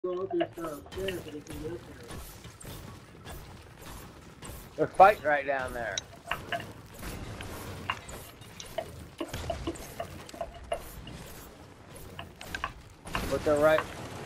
go up this stairs so they can get up there. They're fighting right down there. But they're right.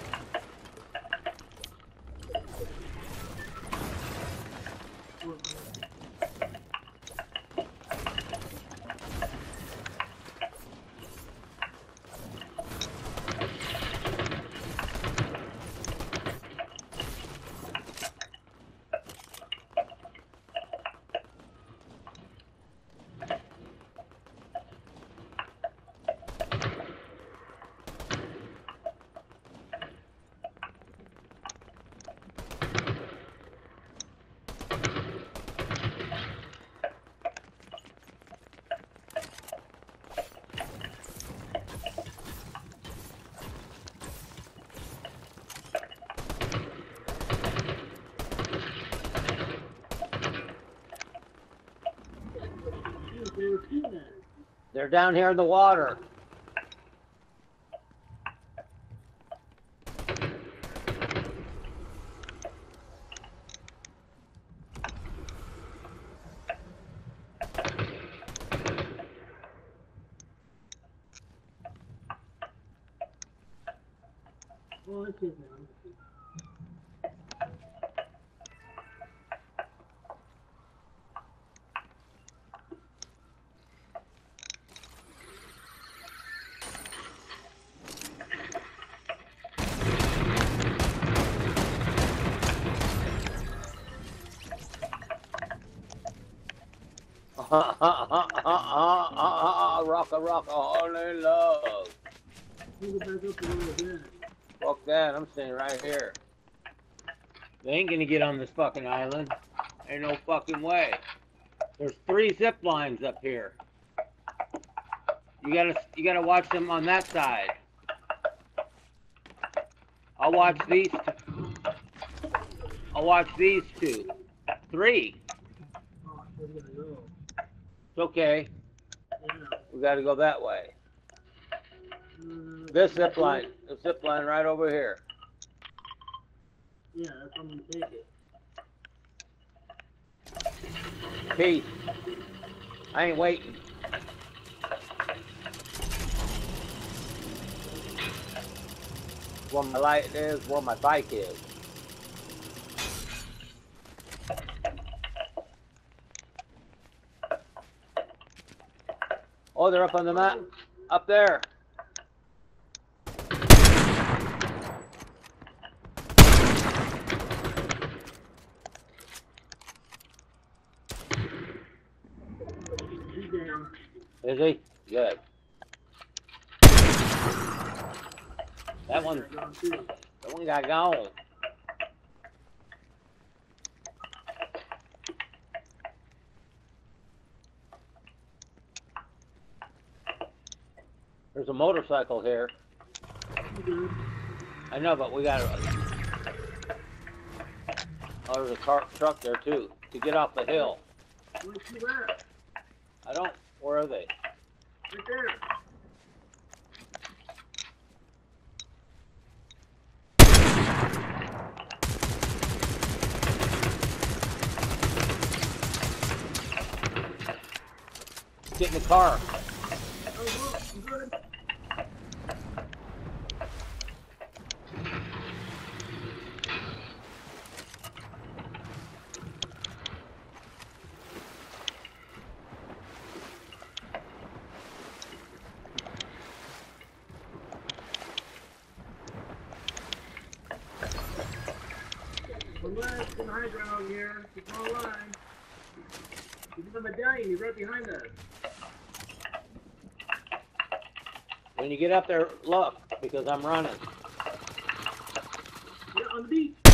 They're down here in the water. Oh, I see now. Rock, holy love. Go back up a little bit. Fuck that, I'm staying right here. They ain't gonna get on this fucking island. Ain't no fucking way. There's 3 zip lines up here. You gotta watch them on that side. I'll watch these two. I'll watch these 2. 3. Oh, where we gotta go? It's okay. Yeah. We gotta go that way. This zip line. The zip line right over here. Yeah, that's I'm gonna take it. Peace. I ain't waiting. Where my light is, where my bike is. Oh, they're up on the map. Up there. He's down. Is he? Good. That one got gone. There's a motorcycle here. I know, but we got oh, there's a truck there too to get off the hill. Where's she at? I don't. Where are they? Right there. Get in the car. Oh, look, I'm good. Relax, in high ground here. Keep on line. He's in the medallion. He's right behind us. When you get up there, look, because I'm running. Yeah, on the beach.